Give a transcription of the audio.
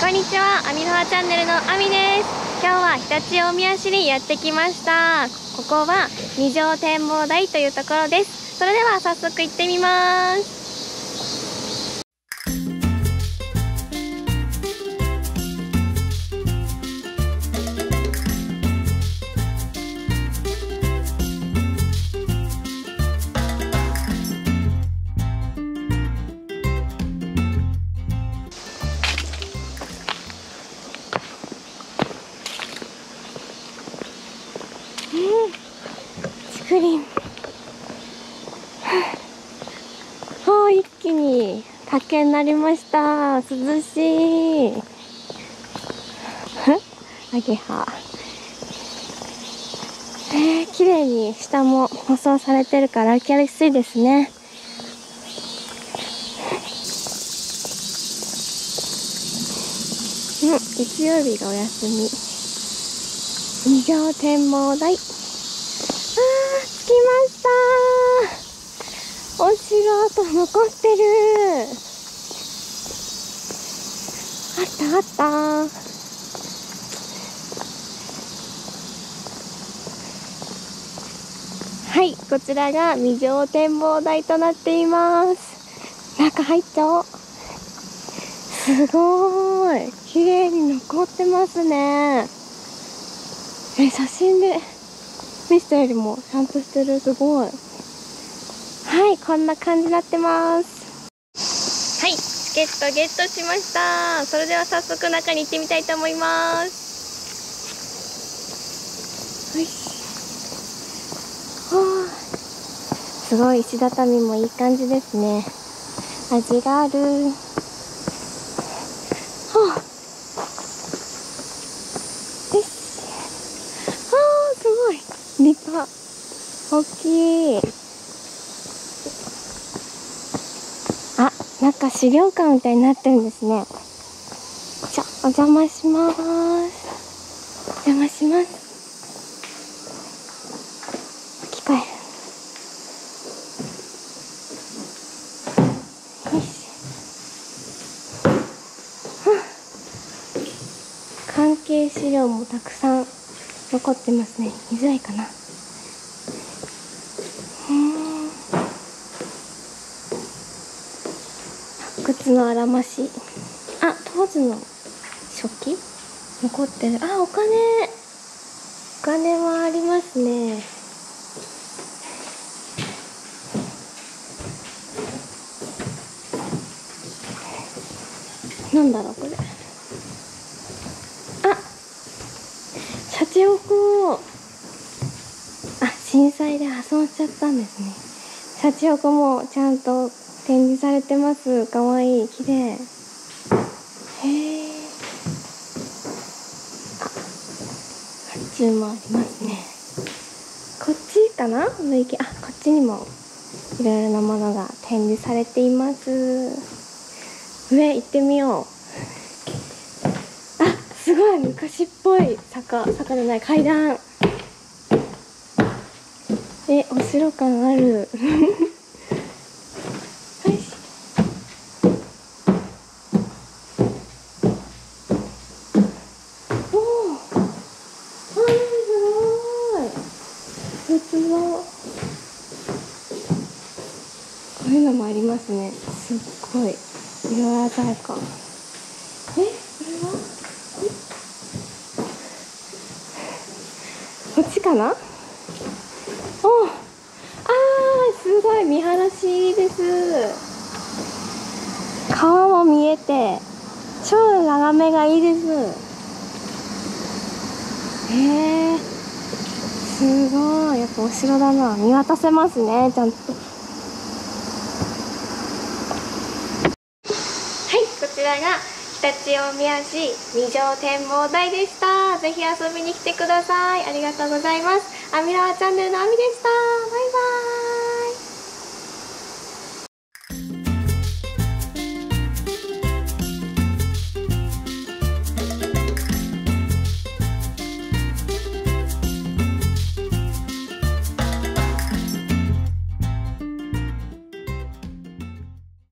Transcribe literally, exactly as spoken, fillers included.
こんにちは、アミノハチャンネルのアミです。今日は常陸大宮市にやってきました。ここは二条展望台というところです。それでは早速行ってみます。竹林。はあ、一気に竹になりました。涼しい。アゲハ。えー、綺麗に下も舗装されてるから歩きやすいですね。うん、月曜日がお休み。二条展望台。着きました。お城と残ってる。あったあった。はい、こちらが二条展望台となっています。中入っちゃおう。すごーい、綺麗に残ってますね。え、写真で見せたよりもちゃんとしてる。すごい。はい、こんな感じになってます。はい、チケットゲットしました。それでは早速中に行ってみたいと思います。よし。はあ、すごい石畳もいい感じですね。味がある。はあ、よし。あー、すごい立派。大きい。あ、中資料館みたいになってるんですね。じゃ、お邪魔します。お邪魔します。機械。よし。はあ、関係資料もたくさん残ってますね。見づらいかな。発掘のあらまし。あ、当時の食器残ってる。あ、お金。お金もありますね。なんだろうこれ。あ、シャチホコ。あ、震災で破損しちゃったんですね。シャチホコもちゃんと展示されてます。かわいい、綺麗。へえ。あ、甲冑もありますね。こっちかな？上行き。あ、こっちにもいろいろなものが展示されています。上行ってみよう。あ、すごい昔っぽい坂、坂じゃない、階段。え、お城感ある。こういうのもありますね。すっごい色鮮やか。え、これはこっちかな。お、あー、すごい見晴らしいいです。川も見えて超眺めがいいです。へえ、すごい。やっぱお城だな。見渡せますね、ちゃんと。こちらが常陸大宮市二条展望台でした。ぜひ遊びに来てください。ありがとうございます。アミラワチャンネルのアミでした。バイバイ。